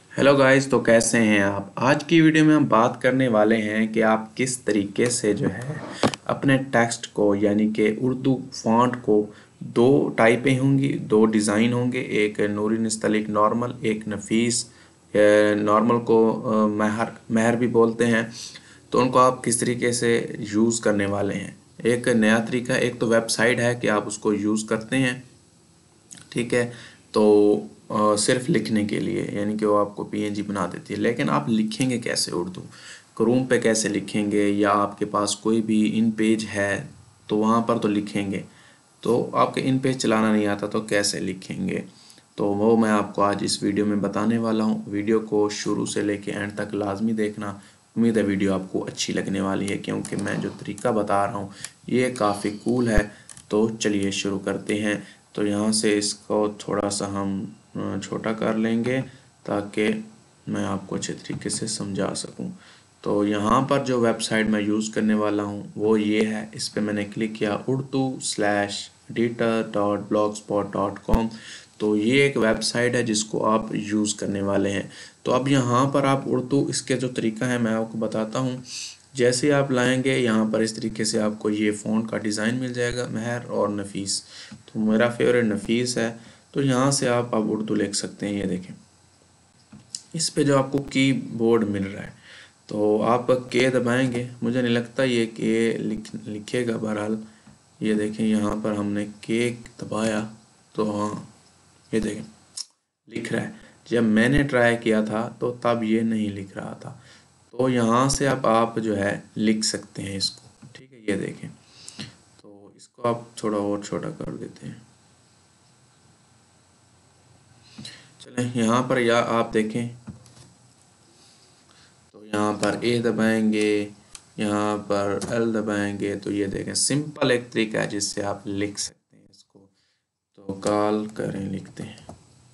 Hello guys, तो कैसे हैं आप। आज की वीडियो में हम बात करने वाले हैं कि आप किस तरीके से जो है अपने टेक्स्ट को यानी कि उर्दू फॉन्ट को दो टाइपें होंगी, दो डिज़ाइन होंगे, एक नूरी नस्तलिक नॉर्मल, एक नफीस नॉर्मल को महर महर भी बोलते हैं। तो उनको आप किस तरीके से यूज़ करने वाले हैं। एक नया तरीका, एक तो वेबसाइट है कि आप उसको यूज़ करते हैं, ठीक है। तो सिर्फ लिखने के लिए यानी कि वो आपको पीएनजी बना देती है, लेकिन आप लिखेंगे कैसे उर्दू, क्रोम पे कैसे लिखेंगे, या आपके पास कोई भी इन पेज है तो वहाँ पर तो लिखेंगे। तो आपके इन पेज चलाना नहीं आता तो कैसे लिखेंगे, तो वो मैं आपको आज इस वीडियो में बताने वाला हूँ। वीडियो को शुरू से लेके एंड तक लाजमी देखना। उम्मीद है वीडियो आपको अच्छी लगने वाली है, क्योंकि मैं जो तरीका बता रहा हूँ ये काफ़ी कूल है। तो चलिए शुरू करते हैं। तो यहाँ से इसको थोड़ा सा हम छोटा कर लेंगे ताकि मैं आपको अच्छे तरीके से समझा सकूँ। तो यहाँ पर जो वेबसाइट मैं यूज़ करने वाला हूँ वो ये है। इस पर मैंने क्लिक किया urdu/editor.blogspot.com। तो ये एक वेबसाइट है जिसको आप यूज़ करने वाले हैं। तो अब यहाँ पर आप उर्दू, इसके जो तरीका है मैं आपको बताता हूँ। जैसे आप लाएंगे यहाँ पर इस तरीके से आपको ये फ़ॉन्ट का डिज़ाइन मिल जाएगा, महर और नफीस। तो मेरा फेवरेट नफीस है। तो यहाँ से आप अब उर्दू लिख सकते हैं। ये देखें, इस पे जो आपको कीबोर्ड मिल रहा है, तो आप के दबाएंगे। मुझे नहीं लगता ये के लिखेगा, बहरहाल ये देखें यहाँ पर हमने के दबाया तो हाँ, ये देखें लिख रहा है। जब मैंने ट्राई किया था तो तब ये नहीं लिख रहा था। तो यहाँ से अब आप जो है लिख सकते हैं इसको, ठीक है। ये देखें, तो इसको आप थोड़ा और छोटा कर देते हैं। चलें यहाँ पर, या आप देखें तो यहाँ पर ए दबाएंगे, यहाँ पर एल दबाएंगे, तो ये देखें सिंपल एक तरीका है जिससे आप लिख सकते हैं इसको। तो कॉल करें लिखते हैं,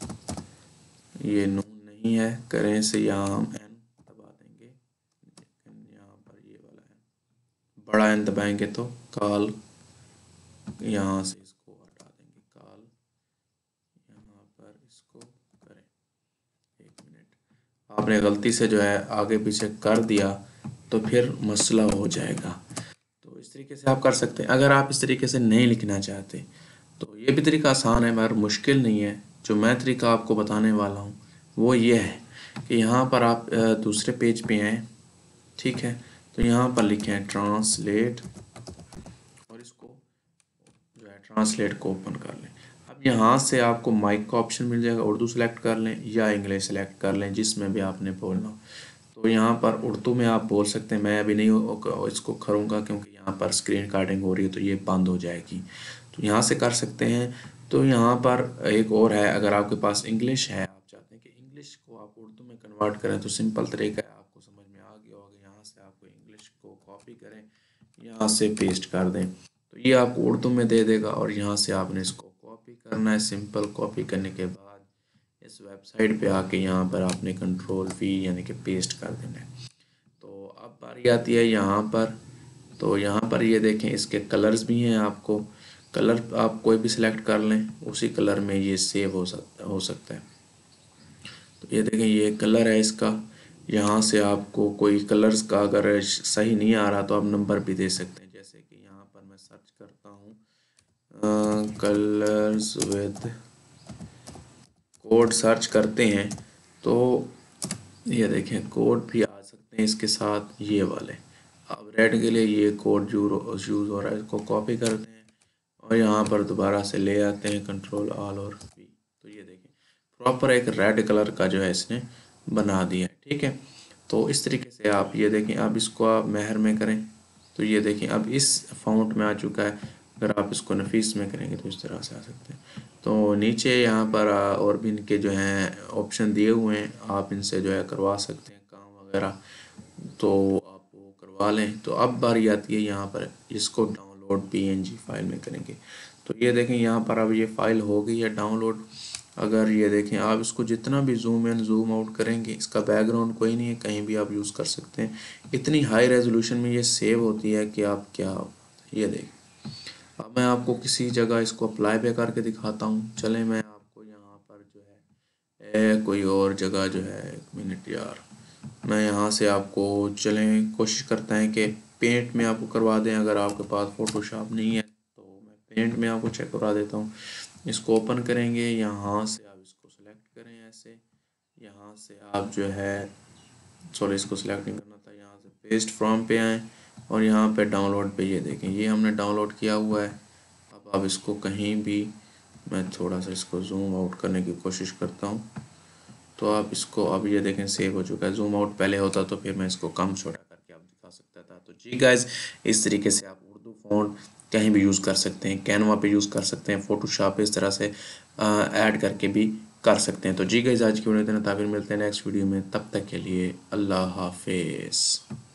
ये नून नहीं है, करें से यहाँ हम एन दबा देंगे, लेकिन यहाँ पर ये वाला एन, बड़ा एन दबाएंगे तो कॉल, यहाँ से इसको हटा देंगे कॉल, यहाँ पर इसको करें। एक मिनट, आपने गलती से जो है आगे पीछे कर दिया तो फिर मसला हो जाएगा। तो इस तरीके से आप कर सकते हैं। अगर आप इस तरीके से नहीं लिखना चाहते तो ये भी तरीका आसान है मगर मुश्किल नहीं है। जो मैं तरीका आपको बताने वाला हूँ वो ये है कि यहाँ पर आप दूसरे पेज पे आएँ, ठीक है। तो यहाँ पर लिखें ट्रांसलेट, और इसको जो है ट्रांसलेट को ओपन कर लें। अब यहाँ से आपको माइक का ऑप्शन मिल जाएगा, उर्दू सेलेक्ट कर लें या इंग्लिश सेलेक्ट कर लें, जिसमें भी आपने बोलना हो। तो यहाँ पर उर्दू में आप बोल सकते हैं। मैं अभी नहीं इसको करूँगा क्योंकि यहाँ पर स्क्रीन रिकॉर्डिंग हो रही है तो ये बंद हो जाएगी। तो यहाँ से कर सकते हैं। तो यहाँ पर एक और है, अगर आपके पास इंग्लिश है, आप चाहते हैं कि इंग्लिश को आप उर्दू में कन्वर्ट करें, तो सिंपल तरीका है, आपको समझ में आ गया होगा। यहाँ से आपको इंग्लिश को कॉपी करें, यहाँ से पेस्ट कर दें, तो ये आपको उर्दू में दे देगा। और यहाँ से आपने इसको कॉपी करना है। सिंपल कॉपी करने के बाद इस वेबसाइट पे आके यहाँ पर आपने कंट्रोल V यानी कि पेस्ट कर देना है। तो अब बारी आती है यहाँ पर। तो यहाँ पर ये देखें, इसके कलर्स भी हैं। आपको कलर आप कोई भी सिलेक्ट कर लें, उसी कलर में ये सेव हो सकता है। तो ये देखें, ये कलर है इसका। यहाँ से आपको कोई कलर्स का अगर सही नहीं आ रहा तो आप नंबर भी दे सकते हैं। जैसे कि यहाँ पर मैं सर्च करता हूँ कलर्स विद कोड, सर्च करते हैं तो ये देखें कोड भी आ सकते हैं इसके साथ, ये वाले। अब रेड के लिए ये कोड यूज़ हो रहा है, इसको कॉपी करते हैं और यहाँ पर दोबारा से ले आते हैं कंट्रोल ऑल और V। तो ये देखें प्रॉपर एक रेड कलर का जो है इसने बना दिया है, ठीक है। तो इस तरीके से आप ये देखें, अब इसको आप महर में करें तो ये देखें अब इस फ़ॉन्ट में आ चुका है। अगर आप इसको नफीस में करेंगे तो इस तरह से आ सकते हैं। तो नीचे यहाँ पर और भी इनके जो हैं ऑप्शन दिए हुए हैं, आप इनसे जो है करवा सकते हैं काम वगैरह, तो आप वो करवा लें। तो अब बारी आती है यहाँ पर इसको डाउनलोड PNG फाइल में करेंगे। तो ये देखें यहाँ पर अब ये फ़ाइल हो गई है डाउनलोड। अगर ये देखें आप इसको जितना भी जूम इन जूम आउट करेंगे, इसका बैकग्राउंड कोई नहीं है, कहीं भी आप यूज़ कर सकते हैं। इतनी हाई रेजोल्यूशन में ये सेव होती है कि आप क्या, ये देखें। अब मैं आपको किसी जगह इसको अप्लाई पे करके दिखाता हूँ। चलें मैं आपको यहाँ पर जो है कोई और जगह जो है, 1 मिनट यार, मैं यहाँ से आपको चलें कोशिश करते हैं कि पेंट में आपको करवा दें। अगर आपके पास फोटोशॉप नहीं है तो मैं पेंट में आपको चेक करवा देता हूँ। इसको ओपन करेंगे, यहाँ से आप इसको सेलेक्ट करें ऐसे, यहाँ से आप जो है, सॉरी इसको सिलेक्ट नहीं करना था, यहाँ से पेस्ट फ्रॉम पे आएँ और यहाँ पे डाउनलोड पे ये देखें, ये हमने डाउनलोड किया हुआ है। अब आप इसको कहीं भी, मैं थोड़ा सा इसको जूम आउट करने की कोशिश करता हूँ, तो आप इसको, अब ये देखें सेव हो चुका है। जूम आउट पहले होता तो फिर मैं इसको कम छोटा करके आप दिखा सकता था। तो जी गाइस, इस तरीके से आप उर्दू फ़ॉन्ट कहीं भी यूज़ कर सकते हैं, कैनवा पे यूज़ कर सकते हैं, फोटोशॉप पे इस तरह से ऐड करके भी कर सकते हैं। तो जी गाइस, आज की वीडियो इतना था, फिर मिलते हैं नेक्स्ट वीडियो में, तब तक के लिए अल्लाह हाफिज़।